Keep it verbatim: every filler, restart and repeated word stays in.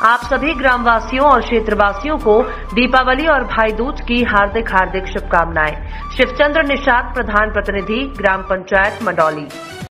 आप सभी ग्रामवासियों और क्षेत्रवासियों को दीपावली और भाई दूज की हार्दिक हार्दिक शुभकामनाएं। शिवचंद्र निषाद, प्रधान प्रतिनिधि, ग्राम पंचायत मंडौली।